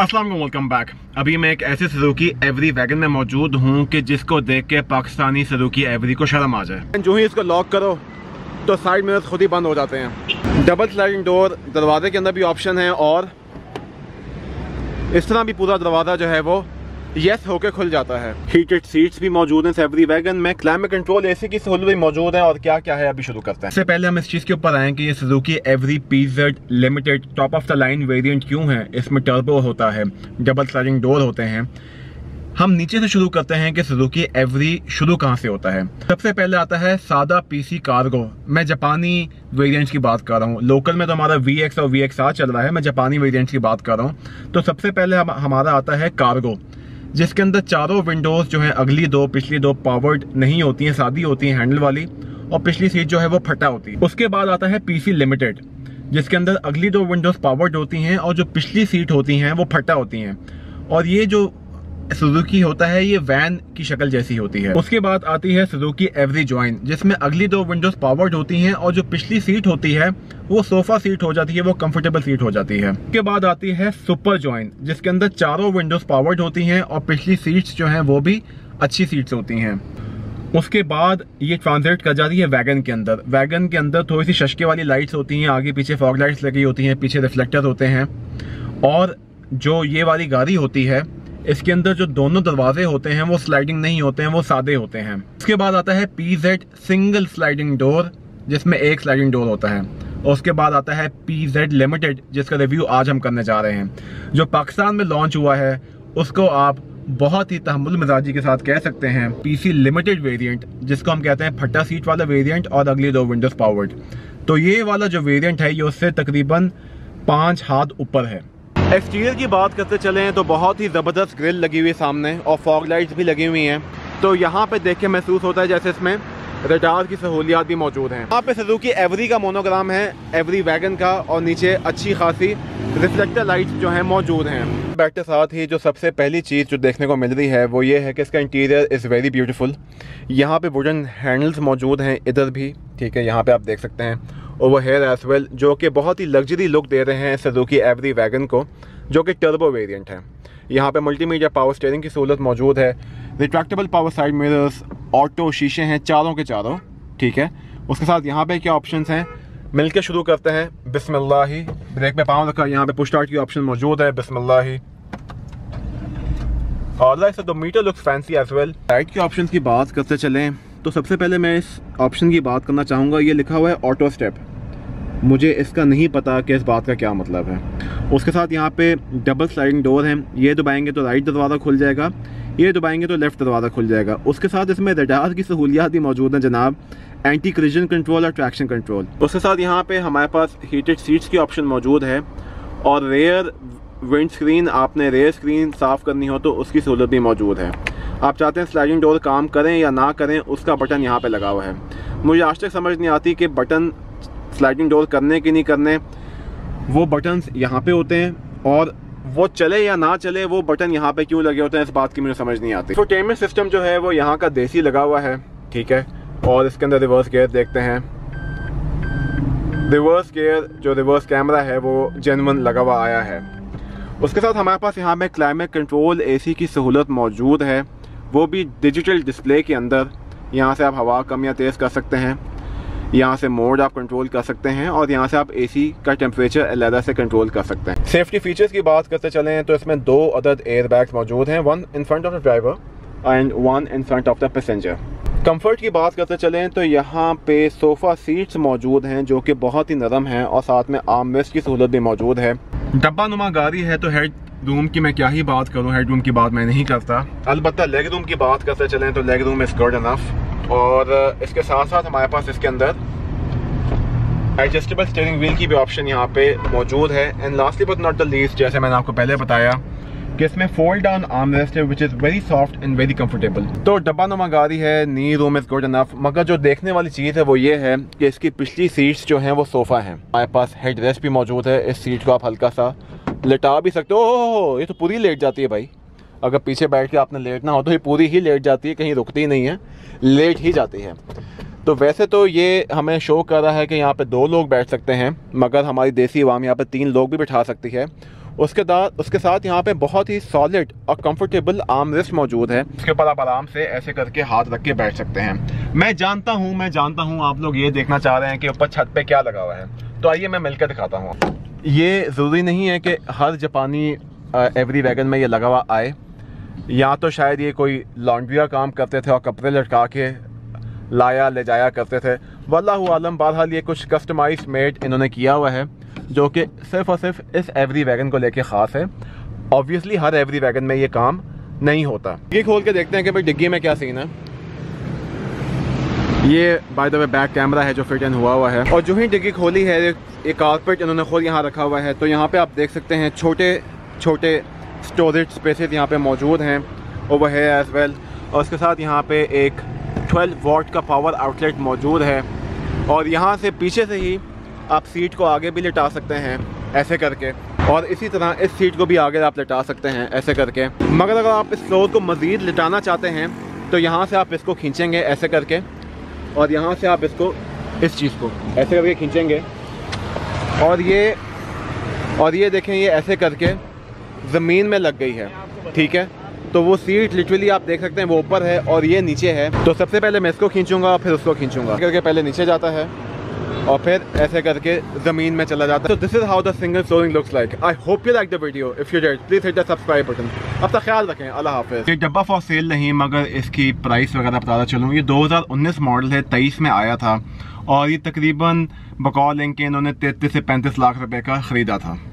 अस्सलाम वालेकुम, welcome back. अभी मैं एक ऐसे सुजुकी एवरी वैगन में मौजूद हूँ कि जिसको देख के पाकिस्तानी सुजुकी एवरी को शर्म आ जाए। जो ही इसको लॉक करो तो साइड मिरर्स खुद ही बंद हो जाते हैं। डबल स्लाइडिंग डोर, दरवाजे के अंदर भी ऑप्शन है और इस तरह भी पूरा दरवाज़ा जो है वो यस होके खुल जाता है। हीटेड सीट्स भी मौजूद हैं एवरी वैगन में। क्लाइमेट कंट्रोल एसी की सहूलत भी मौजूद है और क्या क्या है अभी शुरू करते हैं। इससे पहले हम इस चीज़ के ऊपर आए कि ये Suzuki Every PZ limited top of the line variant क्यों है। इसमें टर्बो होता है, डबल स्लाइडिंग डोर होते हैं। हम नीचे से शुरू करते हैं कि सुजुकी एवरी शुरू कहाँ से होता है। सबसे पहले आता है सादा PC कार्गो। मैं जापानी वेरिएंट्स की बात कर रहा हूँ। लोकल में तो हमारा VX और VXR चल रहा है, मैं जापानी वेरिएंट्स की बात कर रहा हूँ। तो सबसे पहले हमारा आता है कार्गो, जिसके अंदर चारों विंडोज जो है अगली दो पिछली दो पावर्ड नहीं होती हैं, सादी होती हैं हैंडल वाली, और पिछली सीट जो है वो फटा होती है। उसके बाद आता है PC लिमिटेड, जिसके अंदर अगली दो विंडोज पावर्ड होती हैं और जो पिछली सीट होती हैं वो फटा होती हैं। और ये जो सुजुकी होता है ये वैन की शक्ल जैसी होती है। उसके बाद आती है सुजुकी एवरी जॉइन, जिसमें अगली दो विंडोज पावर्ड होती हैं और जो पिछली सीट होती है वो सोफा सीट हो जाती है, वो कंफर्टेबल सीट हो जाती है। उसके बाद आती है सुपर जॉइन, जिसके अंदर चारों विंडोज पावर्ड होती हैं और पिछली सीट्स जो हैं वो भी अच्छी सीट्स होती हैं। उसके बाद ये ट्रांजिट कर जाती है वैगन के अंदर। वैगन के अंदर थोड़ी सी शशके वाली लाइट्स होती हैं, आगे पीछे फॉग लाइट्स लगी होती हैं, पीछे रिफ्लेक्टर होते हैं। और जो ये वाली गाड़ी होती है इसके अंदर जो दोनों दरवाजे होते हैं वो स्लाइडिंग नहीं होते हैं, वो सादे होते हैं। उसके बाद आता है PZ सिंगल स्लाइडिंग डोर, जिसमें एक स्लाइडिंग डोर होता है। और उसके बाद आता है PZ लिमिटेड, जिसका रिव्यू आज हम करने जा रहे हैं। जो पाकिस्तान में लॉन्च हुआ है उसको आप बहुत ही तहम्मुल मिजाजी के साथ कह सकते हैं PC लिमिटेड वेरिएंट, जिसको हम कहते हैं फटा सीट वाला वेरिएंट और अगली दो विंडोज पावर्ड। तो ये वाला जो वेरिएंट है ये उससे तकरीबन 5 हाथ ऊपर है। एक्सटीरियर की बात करते चलें तो बहुत ही ज़बरदस्त ग्रिल लगी हुई है सामने और फॉग लाइट्स भी लगी हुई हैं। तो यहाँ पे देख के महसूस होता है जैसे इसमें रडार की सहूलियात भी मौजूद हैं। यहाँ पे सुजुकी एवरी का मोनोग्राम है, एवरी वैगन का, और नीचे अच्छी खासी रिफ्लेक्टर लाइट्स जो हैं मौजूद हैं। बैठते साथ ही जो सबसे पहली चीज़ जो देखने को मिल रही है वो ये है कि इसका इंटीरियर इज़ वेरी ब्यूटीफुल। यहाँ पे वुडन हैंडल्स मौजूद हैं इधर भी, ठीक है, यहाँ पे आप देख सकते हैं ओवर हेयर एज वेल, जो कि बहुत ही लग्जरी लुक दे रहे हैं सुजुकी एवरी वैगन को, जो कि टर्बो वेरिएंट है। यहाँ पे मल्टीमीडिया पावर स्टीयरिंग की सहूलत मौजूद है, retractable power side mirrors, auto शीशे हैं चारों के चारों, ठीक है। उसके साथ यहाँ पे क्या ऑप्शंस हैं मिलकर शुरू करते हैं। बिस्मिल्लाह, ब्रेक पे पाँव रखा, यहाँ पे पुश स्टार्ट की ऑप्शन मौजूद है। बिस्मिल्लाह। और the meter looks fancy as well. Light के ऑप्शन की बात करते चलें तो सबसे पहले मैं इस ऑप्शन की बात करना चाहूँगा। ये लिखा हुआ है ऑटो स्टेप, मुझे इसका नहीं पता कि इस बात का क्या मतलब है। उसके साथ यहाँ पे डबल स्लाइडिंग डोर हैं, ये दबाएंगे तो राइट दरवाज़ा खुल जाएगा, ये दबाएंगे तो लेफ्ट दरवाज़ा खुल जाएगा। उसके साथ इसमें रडार की सहूलियात भी मौजूद हैं जनाब, एंटी कोलिजन कंट्रोल और ट्रैक्शन कंट्रोल। उसके साथ यहाँ पे हमारे पास हीटेड सीट्स की ऑप्शन मौजूद है और रेयर विंड स्क्रीन, आपने रेयर स्क्रीन साफ़ करनी हो तो उसकी सहूलत भी मौजूद है। आप चाहते हैं स्लाइडिंग डोर काम करें या ना करें, उसका बटन यहाँ पे लगा हुआ है। मुझे आज तक समझ नहीं आती कि बटन स्लाइडिंग डोर करने की नहीं करने, वो बटन्स यहाँ पे होते हैं और वो चले या ना चले वो बटन यहाँ पे क्यों लगे होते हैं, इस बात की मुझे समझ नहीं आती। इंफोटेनमेंट सिस्टम जो है वो यहाँ का देसी लगा हुआ है, ठीक है। और इसके अंदर रिवर्स गियर देखते हैं। रिवर्स गियर जो रिवर्स कैमरा है वो जेन्युइन लगा हुआ आया है। उसके साथ हमारे पास यहाँ पे क्लाइमेट कंट्रोल AC की सहूलत मौजूद है, वो भी डिजिटल डिस्प्ले के अंदर। यहाँ से आप हवा कम या तेज़ कर सकते हैं, यहाँ से मोड आप कंट्रोल कर सकते हैं और यहाँ से आप AC का टेम्परेचर अलग से कंट्रोल कर सकते हैं। सेफ्टी फीचर्स की बात करते चलें तो इसमें 2 अदद एयर बैग्स मौजूद हैं, 1 in front of the driver and 1 in front of the passenger. Comfort की बात करते चलें तो यहाँ पे सोफ़ा सीट्स मौजूद हैं जो कि बहुत ही नरम हैं और साथ में आर्म रेस्ट की सहूलत भी मौजूद है। डब्बा नुमा गाड़ी है तो हेड रूम की मैं क्या ही बात करूँ, हेड रूम की बात मैं नहीं करता। अलबत्ता लेग रूम की बात करते चलें तो leg room is good enough. और इसके साथ साथ हमारे पास इसके अंदर एडजस्टेबल स्टीयरिंग व्हील की भी ऑप्शन यहाँ पे मौजूद है। And lastly but not the least, जैसे मैंने आपको पहले बताया कि इसमें फोल्ड डाउन आर्म रेस्ट है which is very soft and very comfortable. तो डब्बा नुमा गाड़ी है, knee room is good enough. मगर जो देखने वाली चीज़ है वो ये है कि इसकी पिछली सीट्स जो हैं वो सोफ़ा हैं। हमारे पास हेड रेस्ट भी मौजूद है, इस सीट को आप हल्का सा लेटा भी सकते हो। ओह, ये तो पूरी लेट जाती है भाई, अगर पीछे बैठ के आपने लेटना हो तो ये पूरी ही लेट जाती है, कहीं रुकती नहीं है, लेट ही जाती है। तो वैसे तो ये हमें शो कर रहा है कि यहाँ पे 2 लोग बैठ सकते हैं, मगर हमारी देसी अवाम यहाँ पे 3 लोग भी बैठा सकती है। उसके साथ यहाँ पे बहुत ही सॉलिड और कंफर्टेबल आर्म रेस्ट मौजूद है। इसके ऊपर आप आराम से ऐसे करके हाथ रख के बैठ सकते हैं। मैं जानता हूँ आप लोग ये देखना चाह रहे हैं कि ऊपर छत पे क्या लगा हुआ है, तो आइए मैं मिलकर दिखाता हूँ। ये ज़रूरी नहीं है कि हर जापानी एवरी वैगन में ये लगा हुआ आए, या तो शायद ये कोई लॉन्ड्री का काम करते थे और कपड़े लटका के लाया ले जाया करते थे, वल्लाहु आलम। बहरहाल ये कुछ कस्टमाइज मेड इन्होंने किया हुआ है जो कि सिर्फ और सिर्फ इस एवरी वैगन को लेके ख़ास है। ऑब्वियसली हर एवरी वैगन में ये काम नहीं होता। ये खोल के देखते हैं कि भाई डिग्गी में क्या सीन है। ये by the way back camera है जो फिट इन हुआ है, और जो ही डिग्गी खोली है एक कारपेट इन्होंने खुद यहाँ रखा हुआ है। तो यहाँ पे आप देख सकते हैं छोटे छोटे स्टोरेज स्पेसेस यहाँ पे मौजूद हैं ओवर है एज वेल। और उसके साथ यहाँ पे एक 12 वॉट का पावर आउटलेट मौजूद है, और यहाँ से पीछे से ही आप सीट को आगे भी लिटा सकते हैं ऐसे करके, और इसी तरह इस सीट को भी आगे आप लिटा सकते हैं ऐसे करके। मगर अगर आप इस फ्लोर को मज़ीद लिटाना चाहते हैं तो यहाँ से आप इसको खींचेंगे ऐसे करके, और यहाँ से आप इसको इस चीज़ को ऐसे करके खींचेंगे, और ये देखें ये ऐसे करके ज़मीन में लग गई है। ठीक है, तो वो सीट लिटरली आप देख सकते हैं वो ऊपर है और ये नीचे है। तो सबसे पहले मैं इसको खींचूंगा फिर उसको खींचूंगा करके, पहले नीचे जाता है और फिर ऐसे करके ज़मीन में चला जाता है। तो this is how the single flooring looks like. I hope you like the video. If you did please hit the subscribe button. अपना ख्याल रखें। अल्लाह हाफिज़। ये डब्बा फॉर सेल नहीं, मगर इसकी प्राइस वगैरह बताता चलूँ। ये 2019 मॉडल है, 23 में आया था, और ये तकरीबन बकौल इनके इन्होंने 33 से 35 लाख रुपए का ख़रीदा था।